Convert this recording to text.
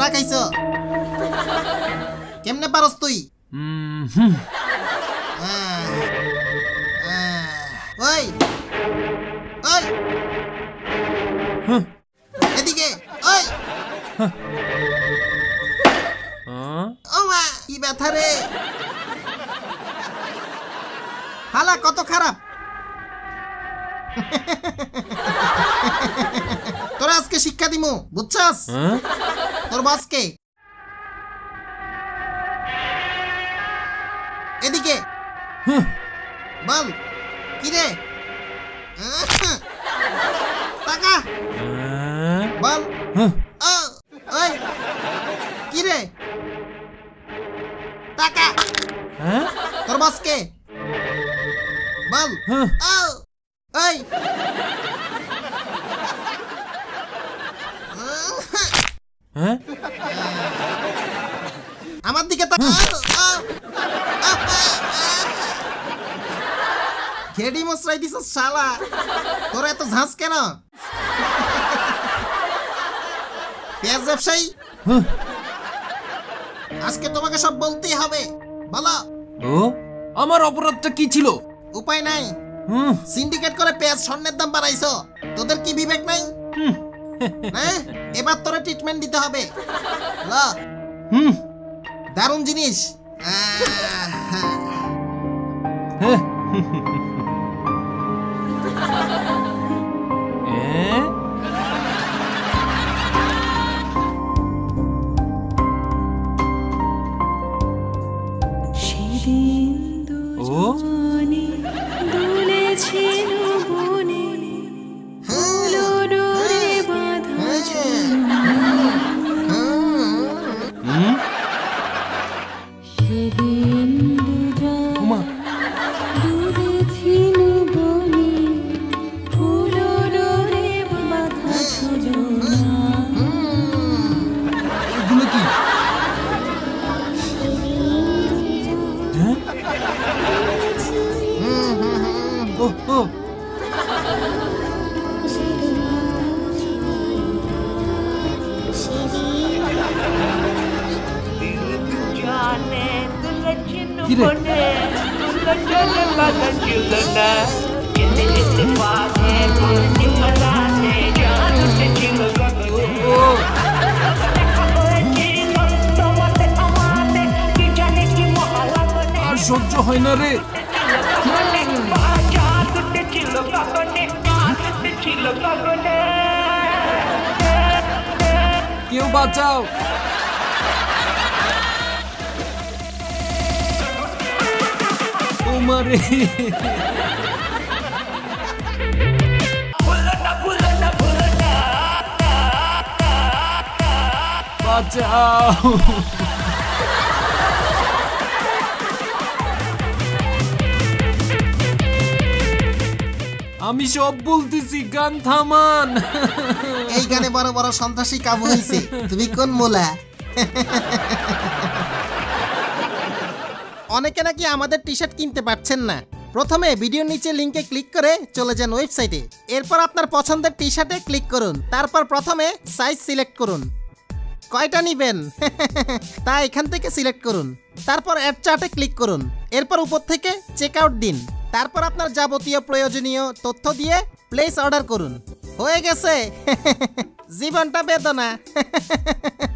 ধরা খাইছো কেমনে পারস তুই ওই ওই এদিকে ওই ও মা কি ব্যথা রে হালা কত খারাপ তোরা আজকে শিক্ষা দিমু বুঝছস তোর বসকে এদিকে বল কি রে টাকা বল ওই কি রে টাকা তোর বসকে বল ওই আমার দিকে তাকা খেডি মশরাই দিছ শালা তোরা এত ঝাঁস কেন পেঁয়াজ ব্যবসায়ী আজকে তোমাকে সব বলতেই হবে বলো আমার অপরাধটা কি ছিল উপায় নাই সিন্ডিকেট করে পেঁয়াজ স্বর্ণের দাম বাড়াইছো তোদের কি বিবেক নাই হ্যাঁ এবার তোরা ট্রিটমেন্ট দিতে হবে দারুণ জিনিস আর সহ্য হয় না রে কেউ বাঁচাও তোমারে বাঁচাও আমি সব বলতেছি গান থামান এই গানে বড় বড় সন্ত্রাসী কাবু হইছে তুমি কোন মোলা অনেকে নাকি আমাদের টি-শার্ট কিনতে পারছেন না প্রথমে ভিডিওর নিচে লিংকে ক্লিক করে চলে যান ওয়েবসাইটে এরপর আপনার পছন্দের টি-শার্টে ক্লিক করুন তারপর প্রথমে সাইজ সিলেক্ট করুন কয়টা নেবেন তা এখান থেকে সিলেক্ট করুন তারপর অ্যাড চার্টে ক্লিক করুন এরপর উপর থেকে চেক আউট দিন তারপর আপনার যাবতীয় প্রয়োজনীয় তথ্য দিয়ে প্লেস অর্ডার করুন হয়ে গেছে জীবনটা বেদনা